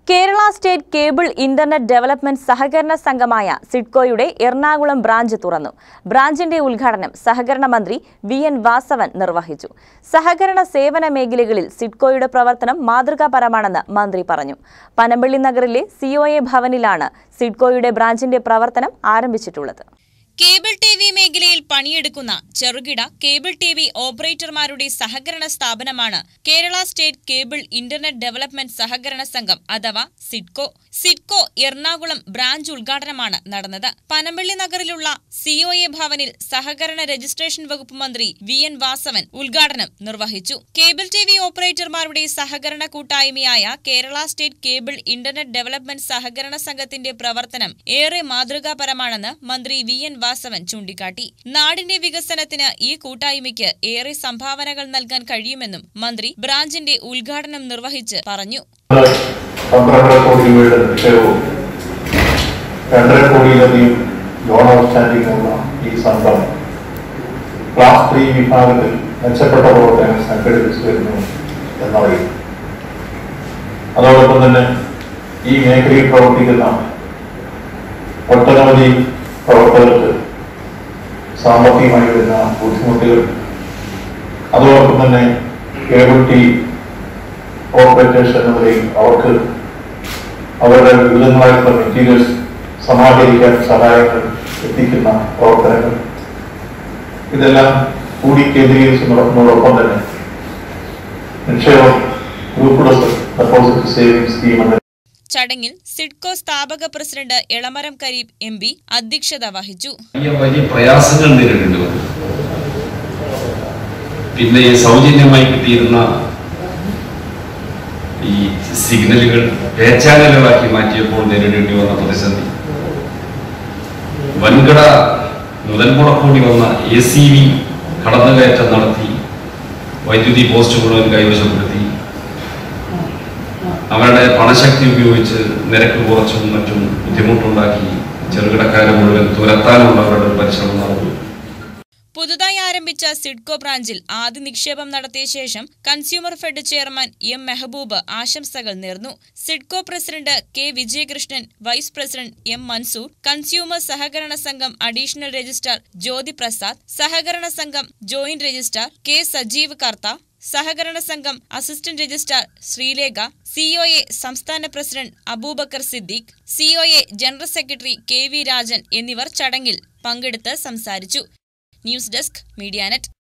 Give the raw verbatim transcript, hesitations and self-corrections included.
Kerala State Cable Internet Development Sahakarana Sangamaya, Sidcoയുടെ Ernakulam branch തുറന്നു. ബ്രാഞ്ചിന്റെ ഉദ്ഘാടനം സഹകരണ മന്ത്രി വി എൻ വാസവൻ നിർവഹിച്ചു. സഹകരണ സേവന മേഖലകളിൽ സിഡ്കോയുടെ പ്രവർത്തനം മാതൃകാപരമാണെന്ന് മന്ത്രി പറഞ്ഞു. പനമ്പള്ളി നഗറിലെ സി ഒ എ ഭവനിലാണ് സിഡ്കോയുടെ ബ്രാഞ്ചിന്റെ പ്രവർത്തനം ആരംഭിച്ചിട്ടുള്ളത്. കേബിൾ ടി വി മേഖലയിൽ പണിയെടുക്കുന്ന ചെറുകിട കേബിൾ ടി വി ഓപ്പറേറ്റർമാരുടെ സഹകരണ സ്ഥാപനമാണ് Kerala state cable internet development സഹകരണ സംഘം അഥവാ സിഡ്കോ. സിഡ്കോ എറണാകുളം ബ്രാഞ്ച് ഉദ്ഘാടനമാണ് നടന്നത്. പനമ്പള്ളി നഗറിലുള്ള സി ഒ എ ഭവനിൽ സഹകരണ രജിസ്ട്രേഷൻ വകുപ്പ് മന്ത്രി വി എൻ വാസവൻ ഉദ്ഘാടനം നിർവഹിച്ചു. കേബിൾ ടി വി ഓപ്പറേറ്റർമാരുടെ സഹകരണ കൂട്ടായ്മയായ Kerala state cable internet development സഹകരണ സംഘത്തിന്റെ പ്രവർത്തനം ഏറെ മാതൃകാപരമാണെന്ന് മന്ത്രി വി എൻ വാസവൻ ചൂണ്ടിക്കാട്ടി. നാടിന്റെ വികസനത്തിന് ഈ കൂട്ടായ്മയ്ക്ക് ഏറെ സംഭാവനകൾ നൽകാൻ കഴിയുമെന്നും മന്ത്രി ബ്രാഞ്ചിന്റെ ഉദ്ഘാടനം നിർവഹിച്ച് പറഞ്ഞു. പന്ത്രണ്ട് കോടി രൂപയുടെ നിക്ഷേപവും രണ്ടര കോടിയിലധികം ലോൺ ഔട്ട്സ്റ്റാൻഡിംഗ് ഉള്ള ഈ സംഘം ക്ലാസ് ത്രീ വിഭാഗത്തിൽ മെച്ചപ്പെട്ട പ്രവർത്തനങ്ങൾ സംഘടിപ്പിച്ചു വരുന്നു എന്നറിയും. അതോടൊപ്പം തന്നെ ഈ മേഖലയിൽ പ്രവർത്തിക്കുന്ന ഒട്ടനവധി പ്രവർത്തകർക്ക് സാമ്പത്തികമായി വരുന്ന ബുദ്ധിമുട്ടുകൾ, അതോടൊപ്പം തന്നെ കേബിൾ ടി ഓപ്പറേറ്റേഴ്സ് എന്ന നിലയിൽ അവർക്ക് അവരുടെ വിവിധങ്ങളായിട്ടുള്ള മെറ്റീരിയൽസ് സമാഹരിക്കാൻ സഹായങ്ങൾ എത്തിക്കുന്ന പ്രവർത്തനങ്ങൾ, ഇതെല്ലാം കൂടി കേന്ദ്രീകരിച്ച് നടക്കുന്നതോടൊപ്പം തന്നെ നിക്ഷേപം ഗ്രൂപ്പ് ഡെപ്പോസിറ്റ് സേവിംഗ് സ്കീം എന്ന ചടങ്ങിൽ സിഡ്കോ സ്ഥാപക president Elamaram Kareem M P അധ്യക്ഷത വഹിച്ചു. വലിയ പ്രയാസങ്ങൾ നേരിടേണ്ടി വന്നു. പിന്നെ സൗജന്യമായി കിട്ടിയിരുന്ന ഈ സിഗ്നലുകൾ പേ ചാനലുകളാക്കി മാറ്റിയപ്പോൾ നേരിടേണ്ടി വന്ന പ്രതിസന്ധി, വൻകിട മുതൽ മുടക്കൂടി വന്ന എ സി വി കടന്നുകയറ്റം നടത്തി വൈദ്യുതി പോസ്റ്റ് മുഴുവൻ കൈവശപ്പെടുത്തി അവരുടെ പണശക്തി ഉപയോഗിച്ച് നിരക്ക് കുറച്ചും മറ്റും ബുദ്ധിമുട്ടുണ്ടാക്കി ചെറുകിടക്കാരെ മുഴുവൻ തുരത്താനുള്ള അവരുടെ പരിശ്രമം നടന്നു. പുതുതായി ആരംഭിച്ച സിഡ്കോ ബ്രാഞ്ചിൽ ആദ്യ നിക്ഷേപം നടത്തിയ ശേഷം consumer fed chairman M Mehboob ആശംസകൾ നേർന്നു. Sidco president K Vijayakrishnan, vice president M Mansoor, consumer സഹകരണ സംഘം അഡീഷണൽ രജിസ്ട്രാർ ജ്യോതി പ്രസാദ്, സഹകരണ സംഘം joint registrar K Sajeev Kartha, സഹകരണ സംഘം assistant registrar Sreelekha, C O A സംസ്ഥാന പ്രസിഡന്റ് Aboobacker Siddique, C O A general secretary K V Rajan എന്നിവർ ചടങ്ങിൽ പങ്കെടുത്ത് സംസാരിച്ചു. News desk Medianet.